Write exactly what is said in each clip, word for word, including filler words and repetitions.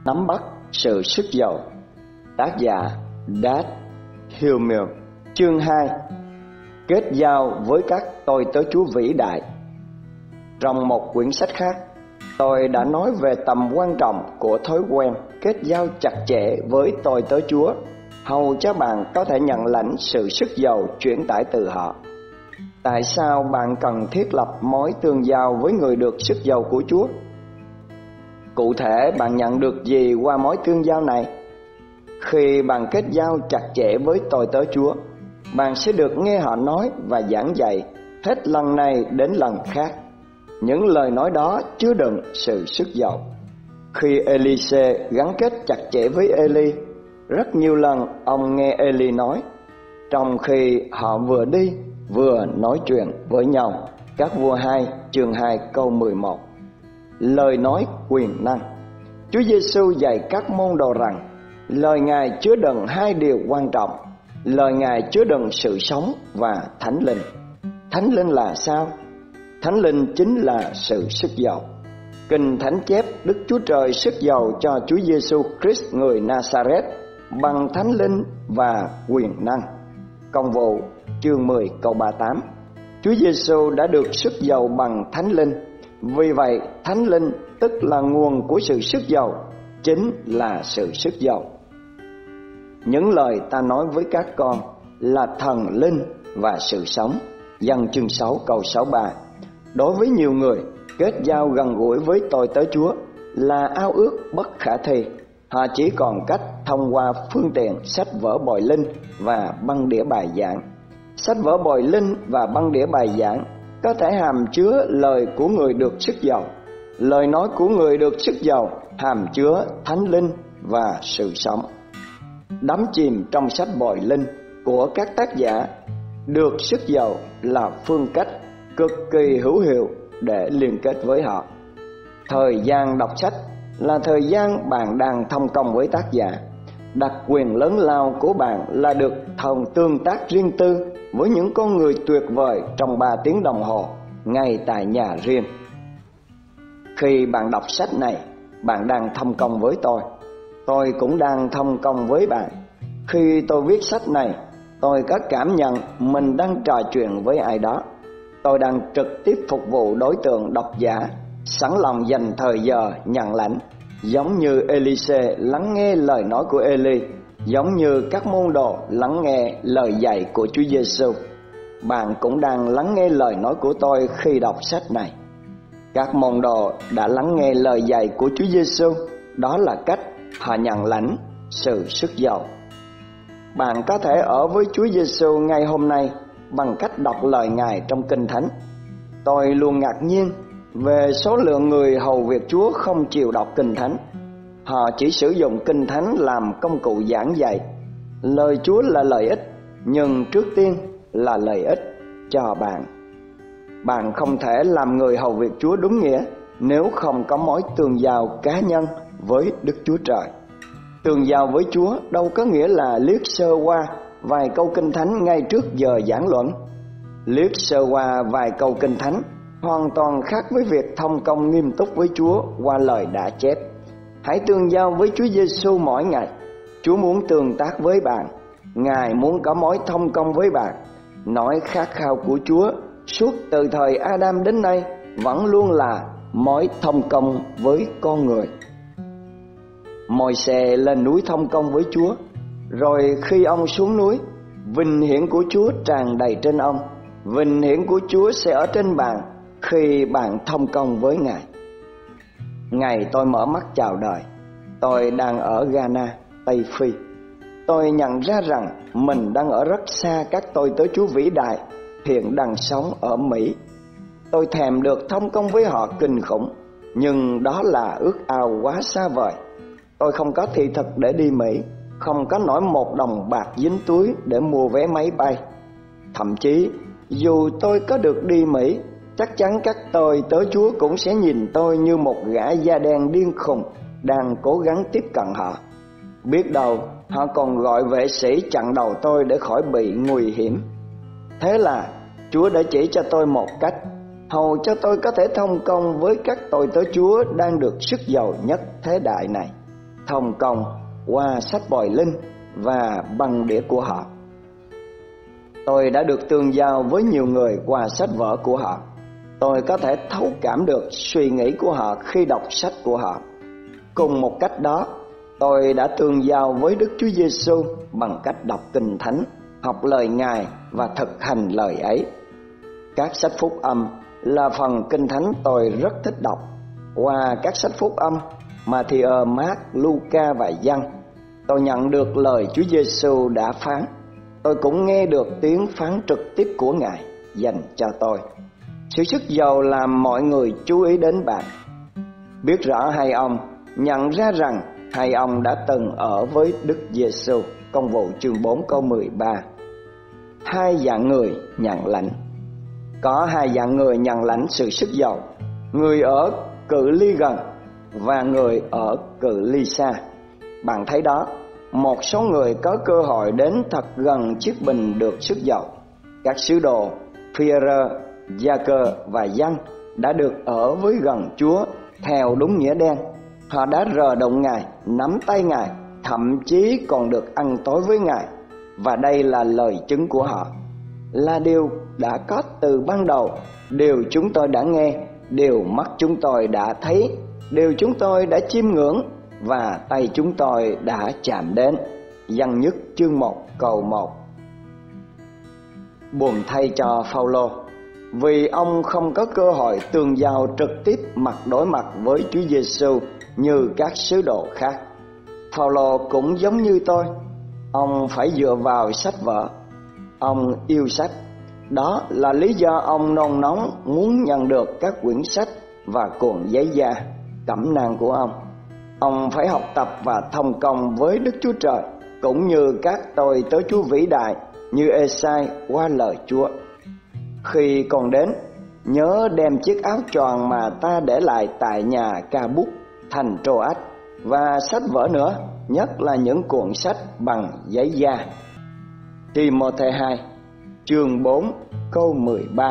Nắm bắt sự sức giàu. Tác giả Dad Hillmill. Chương hai. Kết giao với các tôi tớ Chúa vĩ đại. Trong một quyển sách khác, tôi đã nói về tầm quan trọng của thói quen kết giao chặt chẽ với tôi tớ Chúa, hầu cho bạn có thể nhận lãnh sự sức giàu chuyển tải từ họ. Tại sao bạn cần thiết lập mối tương giao với người được sức giàu của Chúa? Cụ thể, bạn nhận được gì qua mối tương giao này? Khi bạn kết giao chặt chẽ với tôi tớ Chúa, bạn sẽ được nghe họ nói và giảng dạy hết lần này đến lần khác. Những lời nói đó chứa đựng sự sức giàu. Khi Elise gắn kết chặt chẽ với Eli, rất nhiều lần ông nghe Eli nói, trong khi họ vừa đi vừa nói chuyện với nhau. Các vua hai chương hai câu mười một. Lời nói quyền năng. Chúa Giêsu dạy các môn đồ rằng lời Ngài chứa đựng hai điều quan trọng. Lời Ngài chứa đựng sự sống và Thánh Linh. Thánh Linh là sao? Thánh Linh chính là sự sức giàu. Kinh Thánh chép Đức Chúa Trời sức giàu cho Chúa Giêsu Christ người Nazareth bằng Thánh Linh và quyền năng. Công vụ chương mười câu ba mươi tám. Chúa Giêsu đã được sức giàu bằng Thánh Linh. Vì vậy, Thánh Linh tức là nguồn của sự sức giàu, chính là sự sức giàu. Những lời ta nói với các con là thần linh và sự sống. Giăng chương sáu câu sáu mươi ba. Đối với nhiều người, kết giao gần gũi với tôi tớ Chúa là ao ước bất khả thi. Họ chỉ còn cách thông qua phương tiện sách vở bồi linh và băng đĩa bài giảng. Sách vở bồi linh và băng đĩa bài giảng có thể hàm chứa lời của người được sức giàu. Lời nói của người được sức giàu hàm chứa Thánh Linh và sự sống. Đắm chìm trong sách bồi linh của các tác giả được sức giàu là phương cách cực kỳ hữu hiệu để liên kết với họ. Thời gian đọc sách là thời gian bạn đang thông công với tác giả. Đặc quyền lớn lao của bạn là được thông tương tác riêng tư với những con người tuyệt vời trong ba tiếng đồng hồ ngay tại nhà riêng. Khi bạn đọc sách này, bạn đang thông công với tôi. Tôi cũng đang thông công với bạn. Khi tôi viết sách này, tôi có cảm nhận mình đang trò chuyện với ai đó. Tôi đang trực tiếp phục vụ đối tượng độc giả, sẵn lòng dành thời giờ nhận lãnh, giống như Elise lắng nghe lời nói của Eli, giống như các môn đồ lắng nghe lời dạy của Chúa Giêsu. Bạn cũng đang lắng nghe lời nói của tôi khi đọc sách này. Các môn đồ đã lắng nghe lời dạy của Chúa Giêsu, đó là cách họ nhận lãnh sự sức giàu. Bạn có thể ở với Chúa Giêsu ngay hôm nay bằng cách đọc lời Ngài trong Kinh Thánh. Tôi luôn ngạc nhiên về số lượng người hầu việc Chúa không chịu đọc Kinh Thánh. Họ chỉ sử dụng Kinh Thánh làm công cụ giảng dạy. Lời Chúa là lợi ích, nhưng trước tiên là lợi ích cho bạn. Bạn không thể làm người hầu việc Chúa đúng nghĩa nếu không có mối tương giao cá nhân với Đức Chúa Trời. Tương giao với Chúa đâu có nghĩa là liếc sơ qua vài câu Kinh Thánh ngay trước giờ giảng luận. Liếc sơ qua vài câu Kinh Thánh hoàn toàn khác với việc thông công nghiêm túc với Chúa qua lời đã chép. Hãy tương giao với Chúa Giêsu mỗi ngày. Chúa muốn tương tác với bạn. Ngài muốn có mối thông công với bạn. Nỗi khát khao của Chúa suốt từ thời Adam đến nay vẫn luôn là mối thông công với con người. Môi-se lên núi thông công với Chúa, rồi khi ông xuống núi, vinh hiển của Chúa tràn đầy trên ông. Vinh hiển của Chúa sẽ ở trên bạn khi bạn thông công với Ngài. Ngày tôi mở mắt chào đời, tôi đang ở Ghana, Tây Phi. Tôi nhận ra rằng mình đang ở rất xa các tôi tớ Chúa vĩ đại hiện đang sống ở Mỹ. Tôi thèm được thông công với họ kinh khủng, nhưng đó là ước ao quá xa vời. Tôi không có thị thực để đi Mỹ, không có nổi một đồng bạc dính túi để mua vé máy bay. Thậm chí, dù tôi có được đi Mỹ, chắc chắn các tôi tớ Chúa cũng sẽ nhìn tôi như một gã da đen điên khùng đang cố gắng tiếp cận họ. Biết đâu, họ còn gọi vệ sĩ chặn đầu tôi để khỏi bị nguy hiểm. Thế là Chúa đã chỉ cho tôi một cách, hầu cho tôi có thể thông công với các tôi tớ Chúa đang được sức giàu nhất thế đại này. thông công qua sách bòi linh và băng đĩa của họ. Tôi đã được tương giao với nhiều người qua sách vở của họ. Tôi có thể thấu cảm được suy nghĩ của họ khi đọc sách của họ. Cùng một cách đó, tôi đã tương giao với Đức Chúa Giêsu bằng cách đọc Kinh Thánh, học lời Ngài và thực hành lời ấy. Các sách phúc âm là phần Kinh Thánh tôi rất thích đọc. Qua các sách phúc âm Matthew, Mark, Luca và Giăng, tôi nhận được lời Chúa Giêsu đã phán. Tôi cũng nghe được tiếng phán trực tiếp của Ngài dành cho tôi. Sự sức giàu làm mọi người chú ý đến bạn. Biết rõ hai ông nhận ra rằng hai ông đã từng ở với Đức Giêsu. Công vụ chương bốn câu mười ba. Hai dạng người nhận lãnh. Có hai dạng người nhận lãnh sự sức giàu: người ở cự ly gần và người ở cự ly xa. Bạn thấy đó, một số người có cơ hội đến thật gần chiếc bình được sức giàu. Các sứ đồ Phi-e-rơ, Gia-cơ và Giăng đã được ở với gần Chúa theo đúng nghĩa đen. Họ đã rờ động Ngài, nắm tay Ngài, thậm chí còn được ăn tối với Ngài. Và đây là lời chứng của họ, là điều đã có từ ban đầu, điều chúng tôi đã nghe, điều mắt chúng tôi đã thấy, điều chúng tôi đã chiêm ngưỡng và tay chúng tôi đã chạm đến. Giăng nhất chương một câu một. Buồn thay cho Phao-lô, vì ông không có cơ hội tương giao trực tiếp mặt đối mặt với Chúa Giêsu như các sứ đồ khác. Phao-lô cũng giống như tôi, ông phải dựa vào sách vở. Ông yêu sách. Đó là lý do ông nôn nóng muốn nhận được các quyển sách và cuộn giấy da, cẩm nang của ông. Ông phải học tập và thông công với Đức Chúa Trời, cũng như các tôi tớ Chúa vĩ đại như Ê-sai qua lời Chúa. Khi còn đến, nhớ đem chiếc áo choàng mà ta để lại tại nhà Ca Bút thành Trô-ách và sách vở nữa, nhất là những cuộn sách bằng giấy da. Ti-mô-thê hai chương bốn câu mười ba.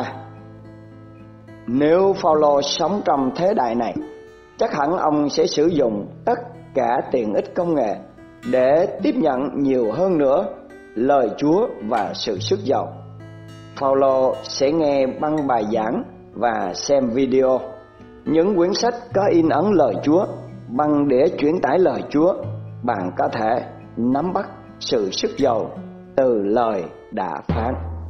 Nếu Phao-lô sống trong thế đại này, chắc hẳn ông sẽ sử dụng tất cả tiện ích công nghệ để tiếp nhận nhiều hơn nữa lời Chúa và sự sức giàu. Phao-lô sẽ nghe băng bài giảng và xem video, những quyển sách có in ấn lời Chúa, băng đĩa chuyển tải lời Chúa. Bạn có thể nắm bắt sự sức giàu từ lời đã phán.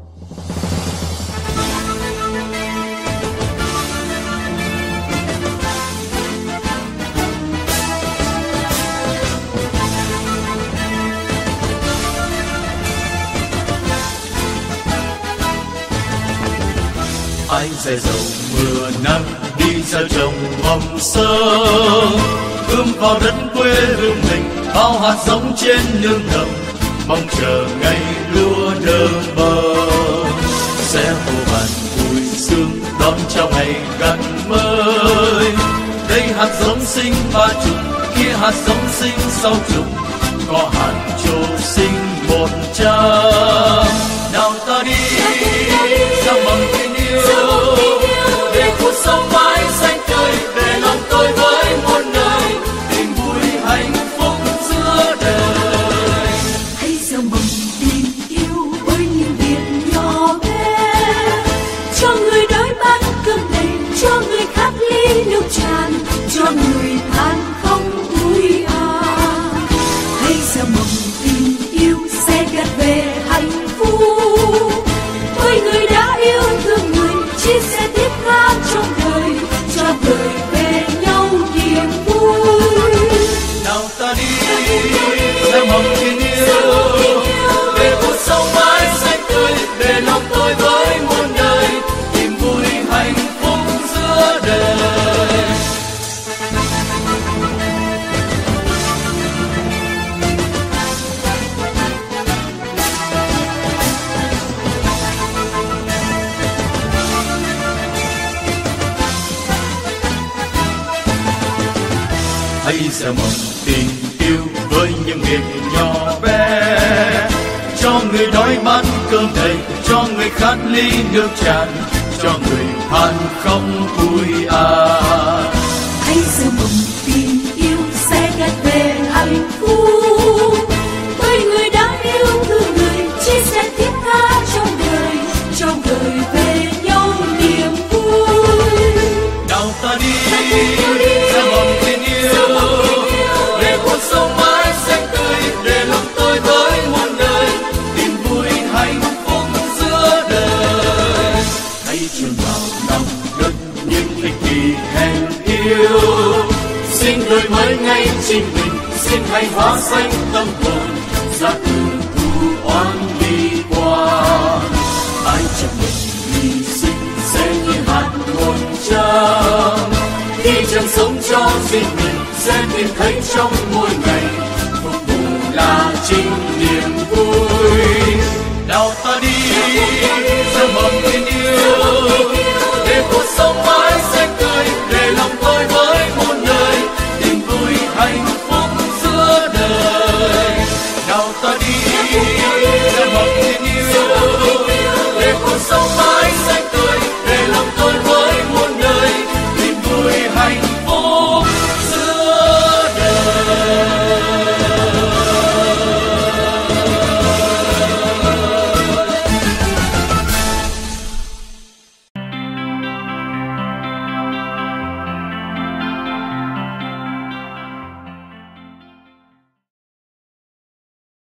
Anh sẽ dầu mưa nắng đi ra trồng mầm sơ, ươm vào đất quê hương mình bao hạt giống trên nương đồng, mong chờ ngày lúa đơm bờ. Sẽ hô vàn vui sướng đón chào ngày gặt mới. Đây hạt giống sinh ba chục, kia hạt giống sinh sáu chục, có hạt trổ sinh một trăm. Nào ta đi ra mầm tình yêu, để cuộc sống mãi xanh tươi, để lòng tôi với muôn nơi tình vui hạnh phúc giữa đời. Hãy gieo mầm tình yêu với những việc nhỏ bé, cho người đói bát cơm đầy, cho người khát ly nước tràn, cho người than không vui à. Hãy gieo mầm tình yêu sẽ gặt về hạnh phúc, với người đã yêu thương người, chia sẻ tiếp tha trong đời, cho đời về nhau niềm vui. Nào ta đi ra mầm tình yêu, để cuộc sống mãi xanh tươi, để lòng tôi với muôn đời tìm vui hạnh phúc giữa đời. Hãy gieo mầm tình yêu với những việc nhỏ bé, cho người đói bát cơm đầy, cho người khát ly nước tràn, cho người than không vui à. Hãy gieo mầm tình yêu sẽ gặt về hạnh sinh hay hóa xanh tâm hồn, ra từ thù oán đi qua. Ai chấp nhận hy sinh sẽ như hạt ngôn trắng, khi chẳng sống cho riêng mình sẽ tìm thấy trong mỗi ngày